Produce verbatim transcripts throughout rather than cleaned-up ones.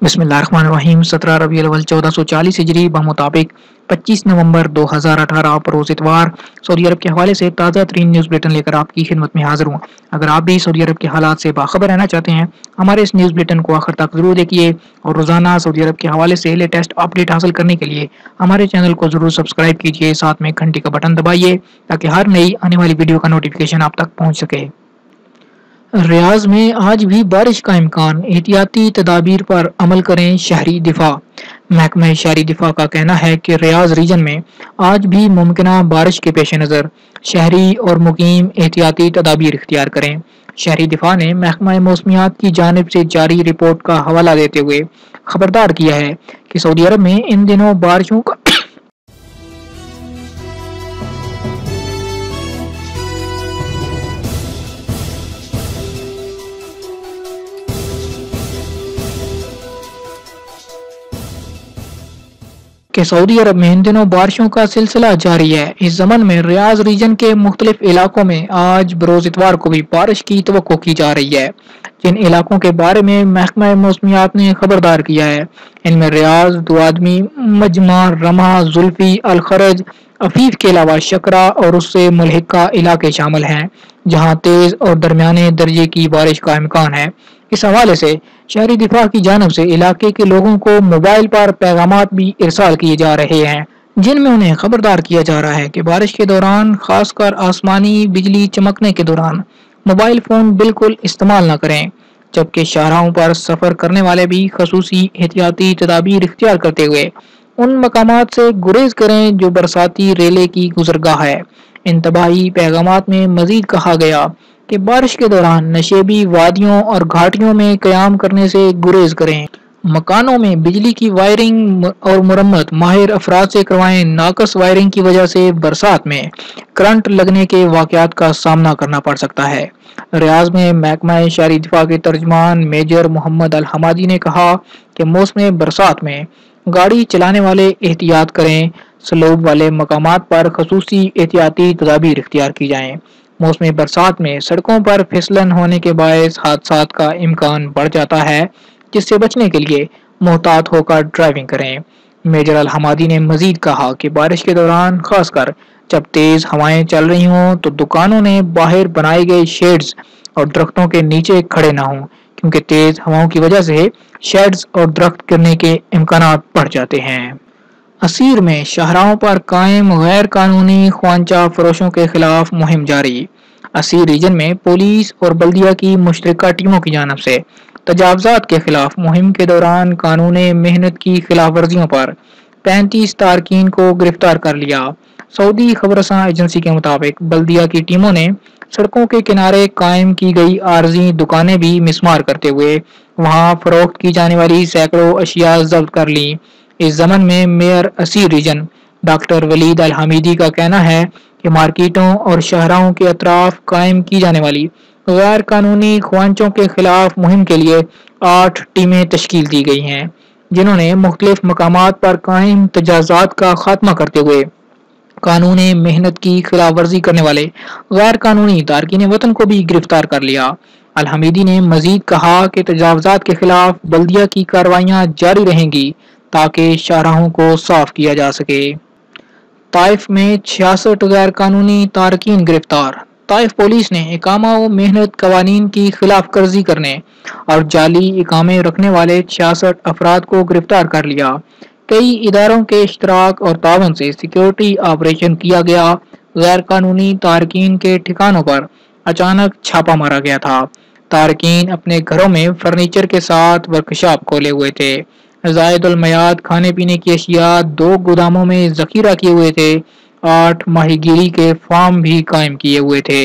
बिस्मिल्लाहिर्रहमानिर्रहीम। सत्रह रबी अव्वल चौदह सौ चालीस हिजरी बमुताबिक पच्चीस नवंबर दो हज़ार अठारह बरोज़ इतवार सऊदी अरब के हवाले से ताज़ा तरीन न्यूज़ बुलेटिन लेकर आपकी खिदमत में हाजिर हूँ। अगर आप भी सऊदी अरब के हालात से बाखबर रहना चाहते हैं, हमारे इस न्यूज़ बुलेटिन को आखिर तक जरूर देखिए और रोजाना सऊदी अरब के हवाले से लेटेस्ट अपडेट हासिल करने के लिए हमारे चैनल को जरूर सब्सक्राइब कीजिए। साथ में घंटी का बटन दबाइए ताकि हर नई आने वाली वीडियो का नोटिफिकेशन आप तक पहुँच सके। रियाज में आज भी बारिश का इम्कान, एहतियाती तदाबीर पर अमल करें शहरी दिफा। महकमा शहरी दिफा का कहना है कि रियाज रीजन में आज भी मुमकिना बारिश के पेश नज़र शहरी और मुकीम एहतियाती तदाबीर इख्तियार करें। शहरी दिफा ने महकमा मौसमियात की जानिब से जारी रिपोर्ट का हवाला देते हुए खबरदार किया है कि सऊदी अरब में इन दिनों बारिशों का कि सऊदी अरब में इन दिनों बारिशों का सिलसिला जारी है। इस जमन में रियाज रीजन के मुख्तलिफ इलाकों में आज बरोज़ इतवार को भी बारिश की तवक्को की जा रही है। जिन इलाकों के बारे में महकमा मौसमियात ने खबरदार किया है, इनमें रियाज, दुआदमी, मजमा, रमा, जुल्फी, अल खरज, अफीफ के अलावा शकरा और उससे मुल्हिका इलाके शामिल हैं, जहां तेज और दरमियाने दर्जे की बारिश का इम्कान है। इस हवाले से शहरी दिफा की जानब से इलाके के लोगों को मोबाइल पर पैगामात भी इरसाल किए जा रहे हैं, जिनमें उन्हें खबरदार किया जा रहा है कि बारिश के दौरान, खासकर आसमानी बिजली चमकने के दौरान, मोबाइल फोन बिल्कुल इस्तेमाल न करें। जबकि शाहराहों पर सफर करने वाले भी खसूसी एहतियाती तदाबीर इख्तियार करते हुए उन मकामात से गुरेज करें जो बरसाती रेले की गुजरगाह है। इंतबाही पैगामात में मजीद कहा गया कि बारिश के दौरान नशेबी वादियों और घाटियों में कयाम करने से गुरेज करें। मकानों में बिजली की वायरिंग और मुरम्मत माहिर अफराद से करवाएं। नाकस वायरिंग की वजह से बरसात में करंट लगने के वाकयात का सामना करना पड़ सकता है। रियाज में महकमा शहरी दिफा के तर्जमान मेजर मोहम्मद अल हमादी ने कहा कि मौसम बरसात में गाड़ी चलाने वाले एहतियात करें। सलोब वाले मकामात पर खसूसी एहतियाती तदाबीर इख्तियार की जाएं। मौसम बरसात में सड़कों पर फिसलन होने के बायस हादसात का इम्कान बढ़ जाता है, जिससे बचने के लिए मोहतात होकर ड्राइविंग करें। मेजर अल हमादी ने मजीद कहा कि बारिश के दौरान, खासकर जब तेज हवाएं चल रही हों, तो दुकानों ने बाहर बनाए गए शेड्स और दरख्तों के नीचे खड़े न हों, क्योंकि तेज हवाओं की वजह से शेड्स और दरख्त गिरने के इम्कानात बढ़ जाते हैं। असीर में शाहराहों पर कायम गैर कानूनी ख्वांचा फरोशों के खिलाफ मुहिम जारी। असीर रीजन में पुलिस और बल्दिया की मुश्तरका टीमों की जानब से तजावजात के खिलाफ मुहिम के दौरान कानून मेहनत की खिलाफ वर्जियों पर पैंतीस तारकीन को गिरफ्तार कर लिया। सऊदी खबरसां एजेंसी के मुताबिक बल्दिया की टीमों ने सड़कों के किनारे कायम की गई आर्जी दुकानें भी मिसमार करते हुए वहां फरोख्त की जाने वाली सैकड़ों अशिया जब्त कर ली। इस जमन में मेयर असीर रीजन डॉक्टर वलीद अल हमीदी का कहना है कि मार्केटों और शहरों के अतराफ कायम की जाने वाली गैर कानूनी ख्वांचों के खिलाफ मुहिम के लिए आठ टीमें तश्कील दी गई हैं, जिन्होंने मुख्तलिफ मकामात पर कायम तजावुज़ात का खात्मा करते हुए कानून मेहनत की खिलाफ वर्जी करने वाले गैर कानूनी तारकीन वतन को भी गिरफ्तार कर लिया। अल हमीदी ने मजीद कहा कि तजावुज़ात के खिलाफ बल्दिया की कार्रवाइयां जारी रहेंगी ताकि शाहराहों को साफ किया जा सके। ताइफ में छियासठ गैर कानूनी तारकीन गिरफ्तार। ताइफ पुलिस ने इकामा व मेहनत कवानीन की खिलाफ वर्जी करने और जाली इकामे रखने वाले छियासठ अफराद को गिरफ्तार कर लिया। कई इदारों के इश्तराक और तावन से सिक्योरिटी ऑपरेशन किया गया। गैर कानूनी तारकीन के ठिकानों पर अचानक छापा मारा गया था। तारकीन अपने घरों में फर्नीचर के साथ वर्कशॉप खोले हुए थे। ज़ायदुल मयाद खाने पीने की अशिया दो गोदामों में जखीरा किए हुए थे। आठ माहीगीरी के फार्म भी कायम किए हुए थे।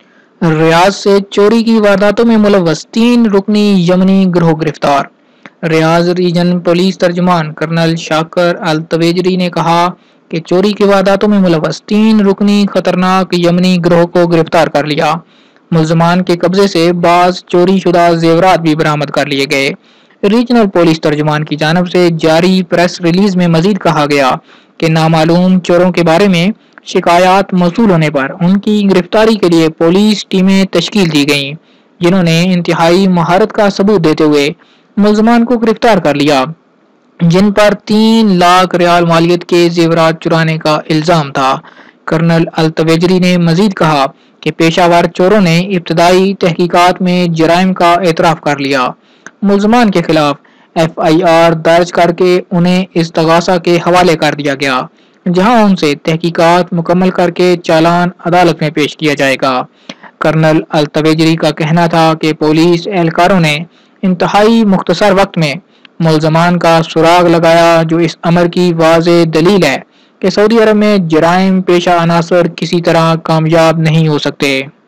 रियाज से चोरी की वारदातों में मुलव्वस तीन रुकनी यमनी गिरोह गिरफ्तार। रियाज रीजन पुलिस तर्जुमान कर्नल शाकर अल तवेजरी ने कहा कि चोरी की वारदातों में मुलव्वस तीन रुकनी खतरनाक यमनी गिरोह को गिरफ्तार कर लिया। मुल्ज़मान के कब्जे से बाज चोरी शुदा जेवरात भी बरामद कर लिए गए। रीजनल पुलिस तर्जुमान की जानब से जारी प्रेस रिलीज में मजीद कहा गया कि नामालूम चोरों के बारे में शिकायत मौसूल होने पर उनकी गिरफ्तारी के लिए पुलिस टीमें तश्कील दी गईं, जिन्होंने इंतहाई महारत का सबूत देते हुए मुलजमान को गिरफ्तार कर लिया, जिन पर तीन लाख रियाल मालियत के जेवरात चुराने का इल्जाम था। कर्नल अल-तवेजरी ने मजीद कहा कि पेशावर चोरों ने इब्तदाई तहकीकात में जराइम का एतराफ़ कर लिया। मुलजमान के खिलाफ एफ आई आर दर्ज करके उन्हें इस्तगासा के हवाले कर दिया गया, जहां उनसे तहकीकात मुकम्मल करके चालान अदालत में पेश किया जाएगा। कर्नल अल-तवेजरी का कहना था कि पुलिस एहलकारों ने इंतहाई मुख्तसर वक्त में मुलजमान का सुराग लगाया, जो इस अमर की वाज़ेह दलील है कि सऊदी अरब में जराइम पेशा अनासर किसी तरह कामयाब नहीं हो सकते।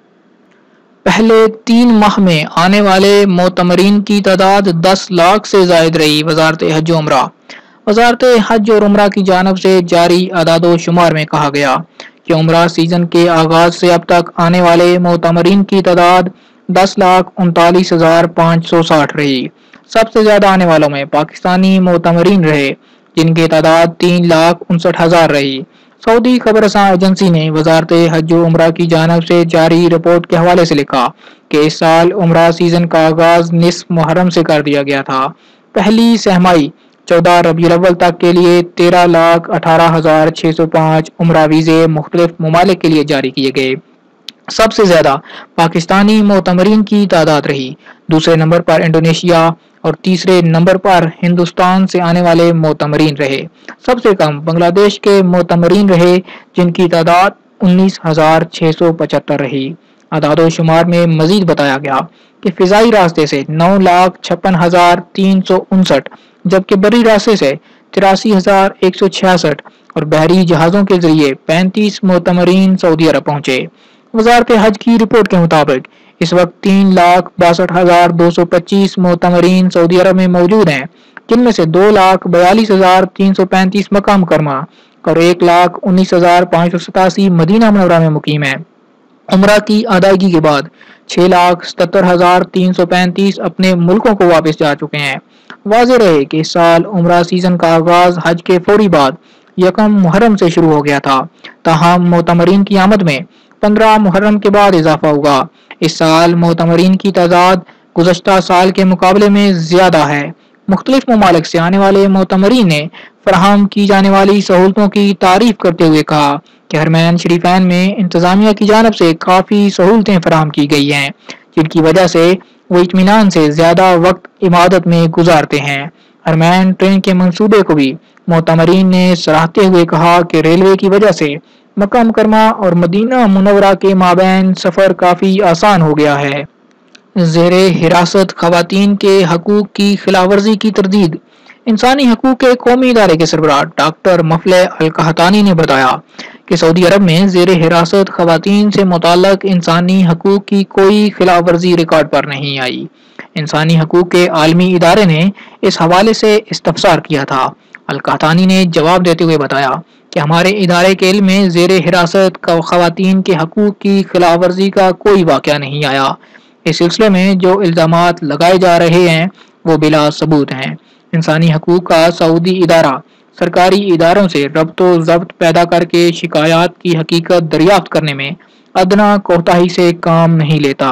पहले तीन माह में आने वाले मोतमरीन की तादाद दस लाख से जायद रही। वजारत हज और उम्रा वजारत हज और उम्रा की जानब से जारी अदादो शुमार में कहा गया कि उम्रा सीजन के आगाज से अब तक आने वाले मोतमरीन की तादाद दस लाख उनतालीस हजार पाँच सौ साठ रही। सबसे ज्यादा आने वालों में पाकिस्तानी मोतमरीन रहे, जिनकी तादाद तीन लाख उनसठ हजार रही। सऊदी खबरसां एजेंसी ने वजारत हज और उम्रा की जानब से जारी रिपोर्ट के हवाले से लिखा कि इस साल उम्रा सीजन का आगाज निस्फ मुहर्रम से कर दिया गया था। पहली सहमाई चौदह रबीउल अव्वल तक के लिए तेरह लाख अठारह हजार छह सौ पाँच उम्रा वीजे मुख्तलिफ ममालिक के लिए जारी किए गए। सबसे ज्यादा पाकिस्तानी मोतमरीन की तादाद रही। दूसरे नंबर पर इंडोनेशिया और तीसरे नंबर पर हिंदुस्तान से आने वाले मोतमरीन रहे। सबसे कम बांग्लादेश के मोतमरीन रहे, जिनकी तादाद उन्नीस हजार छह सौ पचहत्तर रही। अदादो शुमार में मजीद बताया गया कि फिजाई रास्ते से नौ लाख छप्पन हजार तीन सौ उनसठ, जबकि बरी रास्ते से तिरासी हजार एक सौ छियासठ और बहरी जहाजों के जरिए पैंतीस मोतमरीन सऊदी अरब पहुंचे। वजारत हज की रिपोर्ट के मुताबिक इस वक्त तीन लाख बासठ हजार दो सौ पच्चीस मोतमरीन सऊदी अरब में मौजूद हैं, जिनमें से दो लाख बयालीस हजार तीन सौ पैंतीस मक्का मुकरमा और एक लाख उन्नीस हजार पाँच सौ सतासी मदीना मुनव्वरा में मुकीम है। उम्रा की अदायगी के बाद छह लाख सतर हजार तीन सौ पैंतीस अपने मुल्कों को वापस जा चुके हैं। वाज़ेह रहे कि इस साल उम्रा सीजन का आगाज हज के फौरी बाद यकम मुहर्रम से शुरू हो गया था, ताहम मोतमरीन की आमद में पंद्रह मुहर्रम के बाद इजाफा हुआ। इस साल मोतमरीन की तादाद गुज़श्ता साल के मुकाबले में ज्यादा है। मुख्तलिफ ममालिक से आने वाले मोतमरीन ने फराहम की जाने वाली सहूलतों की तारीफ करते हुए कहा कि हरमैन शरीफैन में इंतजामिया की जानब से काफी सहूलतें फराहम की गई हैं, जिनकी वजह से वो इत्मीनान से ज्यादा वक्त इबादत में गुजारते हैं। हरमैन ट्रेन के मंसूबे को भी मोतमरीन ने सराहते हुए कहा कि रेलवे की वजह से मक्का मुकरमा और मदीना मुनव्वरा के माबैन सफर काफी आसान हो गया है। ज़ेरे हिरासत खवातीन के हकूक की खिलाफवर्जी की तरदीद। इंसानी हकूक के कौमी इदारे के सरबराह डॉक्टर मफले अल-कहतानी ने बताया कि सऊदी अरब में ज़ेरे हिरासत खवातीन से मुताल्लक इंसानी हकूक की कोई खिलाफवर्जी रिकॉर्ड पर नहीं आई। इंसानी हकूक के आलमी इदारे ने इस हवाले से इस्तफसार किया था। अल-कहतानी ने जवाब देते हुए बताया कि हमारे इदारे के इल्म में ज़ेरे हिरासत खवातीन के हकूक की खिलाफवर्जी का कोई वाक़या नहीं आया। इस सिलसिले में जो इल्जामात लगाए जा रहे हैं वो बिला सबूत हैं। इंसानी हकूक का सऊदी इदारा सरकारी इदारों से रब्तो ज़ब्त पैदा करके शिकायत की हकीकत दरियाफ्त करने में अदना कोताही से काम नहीं लेता।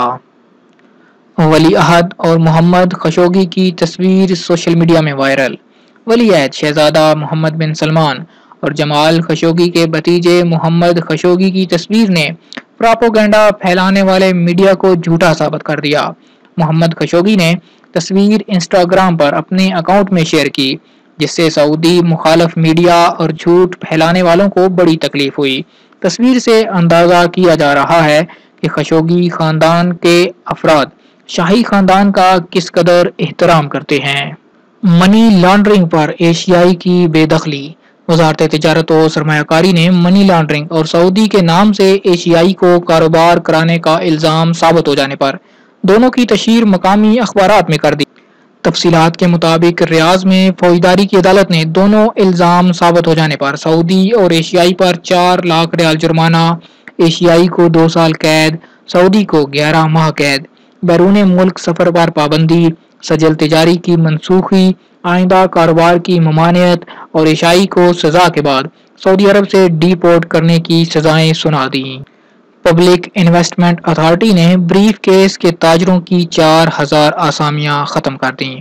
वली अहद और मोहम्मद खशोगी की तस्वीर सोशल मीडिया में वायरल। वली अहद शहजादा मोहम्मद बिन सलमान और जमाल खशोगी के भतीजे मोहम्मद खशोगी की तस्वीर ने प्रोपेगेंडा फैलाने वाले मीडिया को झूठा साबित कर दिया। मोहम्मद खशोगी ने तस्वीर इंस्टाग्राम पर अपने अकाउंट में शेयर की, जिससे सऊदी मुखालफ मीडिया और झूठ फैलाने वालों को बड़ी तकलीफ हुई। तस्वीर से अंदाजा किया जा रहा है कि खशोगी खानदान के अफराद शाही खानदान का किस कदर एहतराम करते हैं। मनी लॉन्ड्रिंग पर एशियाई की बेदखली। वजारत तिजारत और सरमायाकारी ने मनी लॉन्ड्रिंग और सऊदी के नाम से एशियाई को कारोबार कराने का इल्जाम साबित हो जाने पर दोनों की तशहीर मकामी अखबारात में कर दी। तफसीलात के मुताबिक रियाज में फौजदारी की अदालत ने दोनों इल्जाम साबित हो जाने पर सऊदी और एशियाई पर चार लाख रियाल जुर्माना, एशियाई को दो साल कैद, सऊदी को ग्यारह माह कैद, बैरून मुल्क सफर पर पाबंदी, सजल तिजारी की मनसूखी, आइंदा कारोबार की ममानियत और एशियाई को सजा के बाद सऊदी अरब से डिपोर्ट करने की सजाएं सुना दी। पब्लिक इन्वेस्टमेंट अथॉरिटी ने ब्रीफ केस के ताजरों की चार हजार आसामियां खत्म कर दी।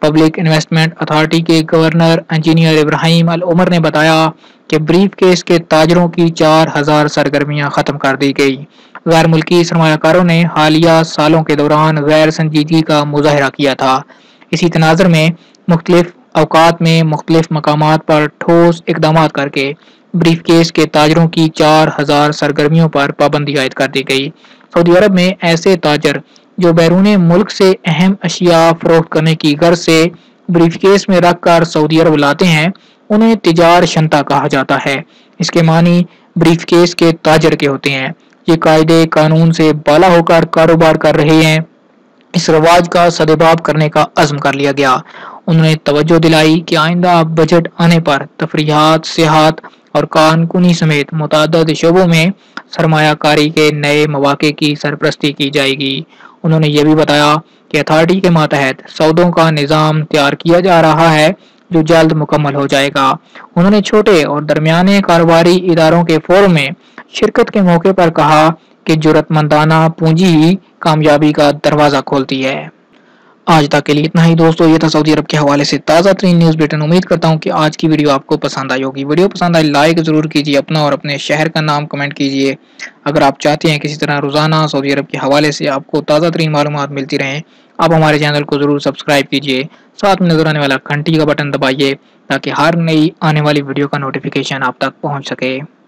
पब्लिक इन्वेस्टमेंट अथॉरिटी के गवर्नर इंजीनियर इब्राहिम अल उमर ने बताया कि ब्रीफ केस के ताजरों की चार हजार सरगर्मियां खत्म कर दी गई। गैर मुल्की सरमायाकारों ने हालिया सालों के दौरान गैर संजीदगी का मुजाहरा किया था। इसी तनाजर में मुख्तलिफ अवकात में मुख्तलिफ मकामात पर ठोस इकदाम करके ब्रीफ केस के ताजरों की चार हजार सरगर्मियों पर पाबंदी आयद कर दी गई। सऊदी अरब में ऐसे ताजर जो बैरून मुल्क से अहम अशिया फरोख्त करने की गर्ज से ब्रीफकेस में रख कर सऊदी अरब लाते हैं, उन्हें तिजार शंता कहा जाता है। इसके मानी ब्रीफकेस के ताजर के होते हैं। ये कायदे कानून से बाला होकर कारोबार कर रहे हैं। इस रवाज का सदेबाब करने का अज़्म कर लिया गया। उन्होंने तवज्जो दिलाई कि आइंदा बजट आने पर तफरीहात, सियाहत और कानूनी समेत मुतअद्दिद शोबों में सरमायाकारी के नए मौके की सरपरस्ती की जाएगी। उन्होंने ये भी बताया कि अथॉरिटी के मातहत सौदों का निज़ाम तैयार किया जा रहा है जो जल्द मुकम्मल हो जाएगा। उन्होंने छोटे और दरमियाने कारोबारी इदारों के फोरम में शिरकत के मौके पर कहा कि जुर्रतमंदाना पूंजी ही कामयाबी का दरवाज़ा खोलती है। आज तक के लिए इतना ही दोस्तों। ये था सऊदी अरब के हवाले से ताज़ा तरीन न्यूज़ बुलेटिन। उम्मीद करता हूँ कि आज की वीडियो आपको पसंद आई होगी। वीडियो पसंद आई लाइक ज़रूर कीजिए, अपना और अपने शहर का नाम कमेंट कीजिए। अगर आप चाहते हैं किसी तरह रोज़ाना सऊदी अरब के हवाले से आपको ताज़ा तरीन मालूमात मिलती रहें, आप हमारे चैनल को ज़रूर सब्सक्राइब कीजिए। साथ में नजर आने वाला घंटी का बटन दबाइए ताकि हर नई आने वाली वीडियो का नोटिफिकेशन आप तक पहुँच सके।